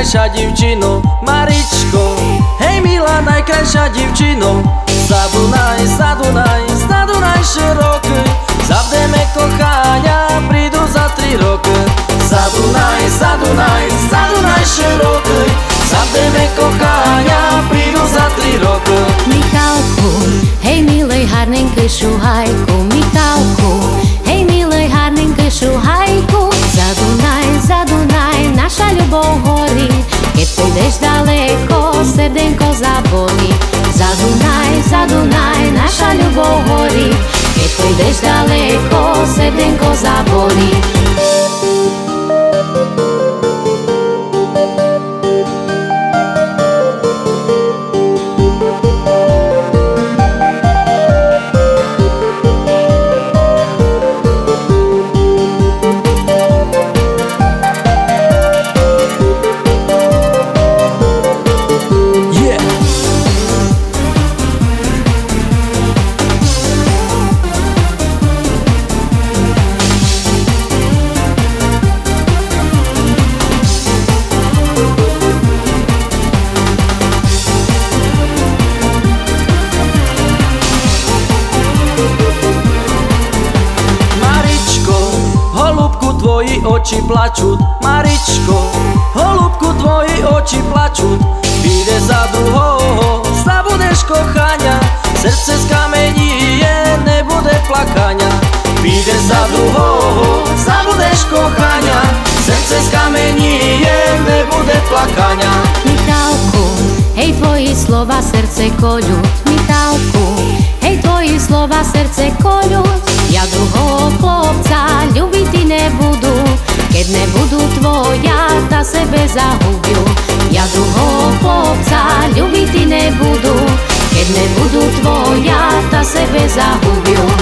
najkrajšia divčino, Maričko, hej milá najkrajšia divčino. Za Dunaj, za Dunaj, za Dunaj široký, zavdeme kochania, prídu za 3 roky. Za Dunaj, za Dunaj, za Dunaj široký, zavdeme kochania, prídu za 3 roky. Michalku, hej milej harnenky šuhajku, Michalku, hej milej harnenky šuhajku. Za Dunaj, naša ľubov horí, keď pôjdeš daleko, srdenko zabolí. Za Dunaj, naša ľubov horí, keď pôjdeš daleko, srdenko zabolí. Tvoji oči plačú, Maričko, holúbku, tvoji oči plačú. Vyjde za druhého, zabudeš kochania, srdce skamení je, nebude plakania. Vyjde za druhého, zabudeš kochania, srdce skamení je, nebude plakania. Michalku, hej tvoji slova srdce koľú, Michalku, hej tvoji slova srdce koľú. Ja druhého chlopca ľubiť ty nebudú, keď nebudú tvoja, ta sebe zahubiu. Ja druhého chlopca ľubiť ty nebudú, keď nebudú tvoja, ta sebe zahubiu.